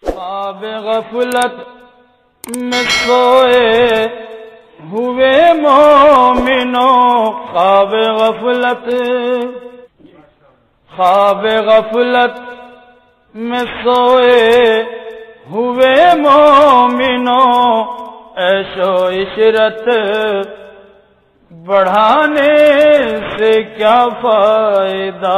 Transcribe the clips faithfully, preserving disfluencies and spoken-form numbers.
خواب غفلت میں سوئے ہوئے مومنوں، خواب غفلت خواب غفلت میں سوئے ہوئے مومنوں، عیش و عشرت بڑھانے سے کیا فائدہ،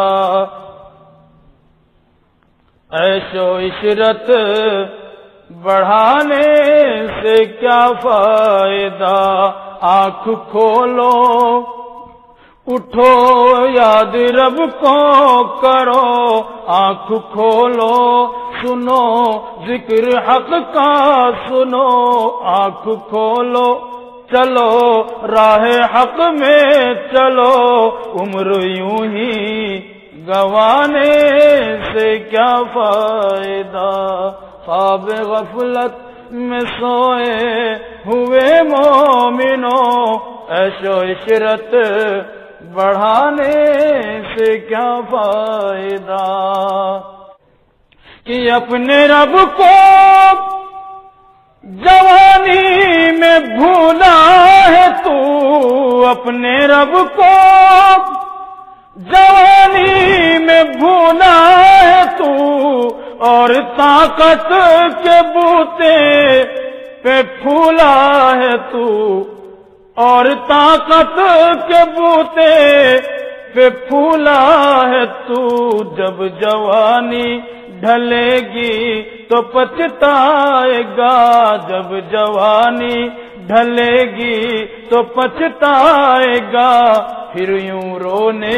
عیش و عشرت بڑھانے سے کیا فائدہ، آنکھ کھولو اٹھو یاد رب کو کرو، آنکھ کھولو سنو ذکر حق کا سنو، آنکھ کھولو چلو راہ حق میں چلو، عمر یوں ہی گوانے سے کیا فائدہ، خواب غفلت میں سوئے ہوئے مومنوں، عیش و عشرت بڑھانے سے کیا فائدہ، کہ اپنے رب کو جوانی میں بھولا ہے تو، اپنے رب کو جوانی میں بھولا ہے تو، اور طاقت کے بوتے پہ پھولا ہے تو، اور طاقت کے بوتے پہ پھولا ہے تو، جب جوانی ڈھلے گی تو پچھتائے گا، جب جوانی ڈھلے گی تو پچھتائے گا، پھر یوں رونے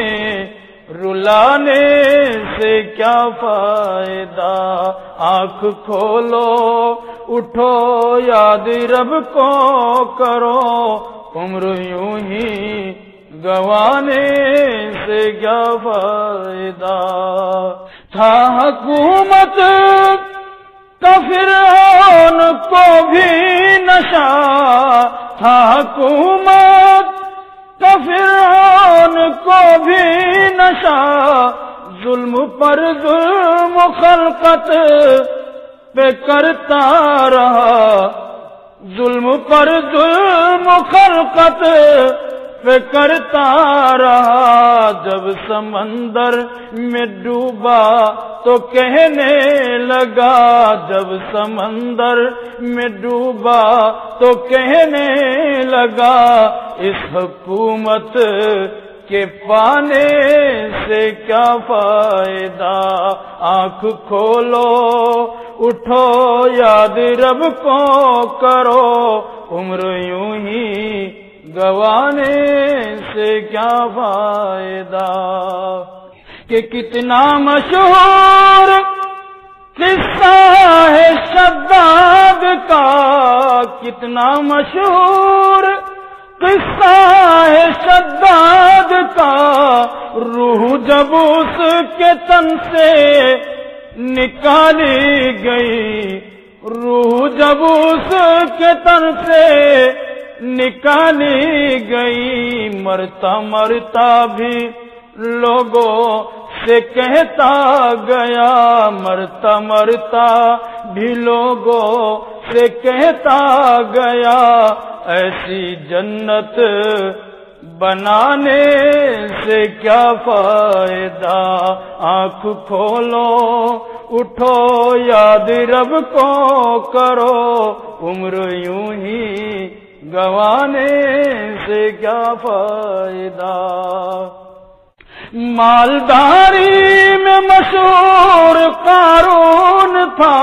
رلانے سے کیا فائدہ، آنکھ کھولو اٹھو یاد رب کو کرو، عمر یوں ہی گوانے سے کیا فائدہ، تھا حکومت کا فرعون کو بھی نشہ، تھا حکومت کا فرعون کو بھی نشہ، ظلم پر ظلم خلقت پہ کرتا رہا، ظلم پر ظلم خلقت پہ کرتا رہا، جب سمندر میں ڈوبا تو کہنے لگا، جب سمندر میں ڈوبا تو کہنے لگا، اس حکومت کے پانے سے کیا فائدہ، آنکھ کھولو اٹھو یاد رب کو کرو، عمر یوں ہی گوانے سے کیا فائدہ، کہ کتنا مشہور قصہ ہے شداد کا، کتنا مشہور قصہ ہے شداد کا، روح جب اس کے تن سے نکالی گئی، روح جب اس کے تن سے نکالی گئی، مرتا مرتا بھی لوگوں سے کہتا گیا، مرتا مرتا بھی لوگوں سے کہتا گیا، ایسی جنت بنانے سے کیا فائدہ، آنکھ کھولو اٹھو یاد رب کو کرو، عمر یوں ہی گوانے سے کیا فائدہ، مالداری میں مشہور قارون تھا،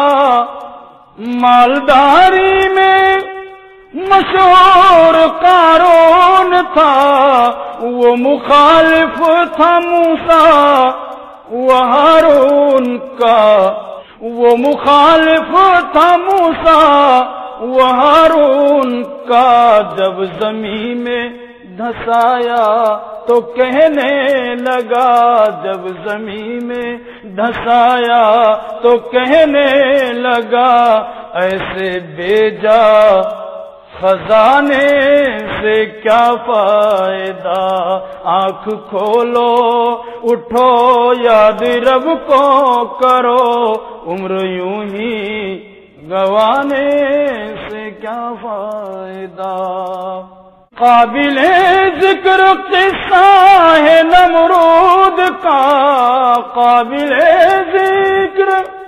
مالداری میں مشہور قارون تھا، وہ مخالف تھا موسیٰ و ہارون کا، وہ مخالف تھا موسیٰ و ہارون کا، جب زمین میں دھسایا تو کہنے لگا، جب زمین میں دھسایا تو کہنے لگا، ایسے بے جا خزانے سے کیا فائدہ؟ آنکھ کھولو اٹھو یاد رب کو کرو، عمر یوں ہی گوانے سے کیا فائدہ؟ قابل ذکر قصہ ہے نمرود کا، قابل ذکر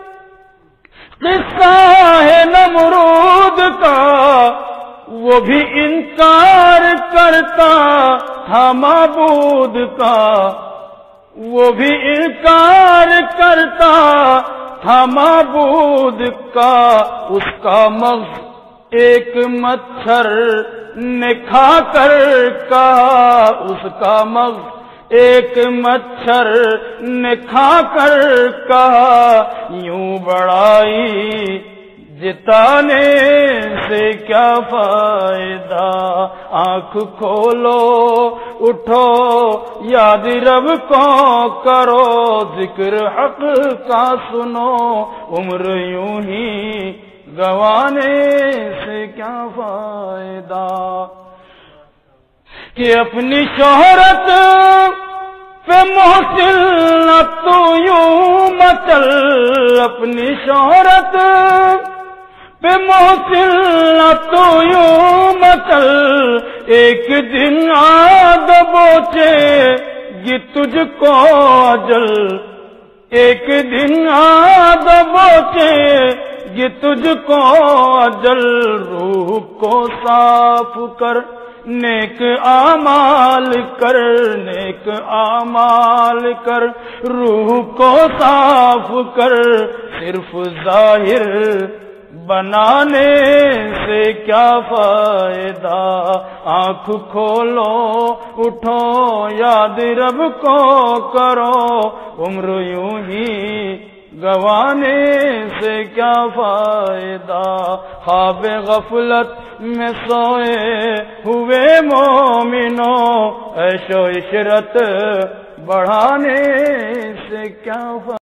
قصہ ہے نمرود کا، وہ بھی انکار کرتا تھا معبود کا، وہ بھی انکار کرتا تھا معبود کا، اس کا مغز ایک مچھر نے کھا کر کہا، اس کا مغز ایک مچھر نے کھا کر کہا، یوں بڑائی جتانے سے کیا فائدہ؟ آنکھ کھولو اٹھو یاد رب کو کرو، ذکر حق کا سنو، عمر یوں ہی گوانے سے کیا فائدہ؟ کہ اپنی شہرت پہ محسن نہ تو یوں مچل، اپنی شہرت پہ محسن نہ تو یوں مچل، ایک دن آگ بوچے گی تجھ کو اجل، ایک دن آگ بوچے گی تجھ کو اجل، روح کو صاف کر نیک اعمال کر، نیک اعمال کر، روح کو صاف کر، صرف ظاہر بنانے سے کیا فائدہ؟ آنکھ کھولو اٹھو یاد رب کو کرو، عمر یوں ہی گوانے سے کیا فائدہ؟ خواب غفلت میں سوئے ہوئے مومنوں، عیش و عشرت بڑھانے سے کیا فائدہ؟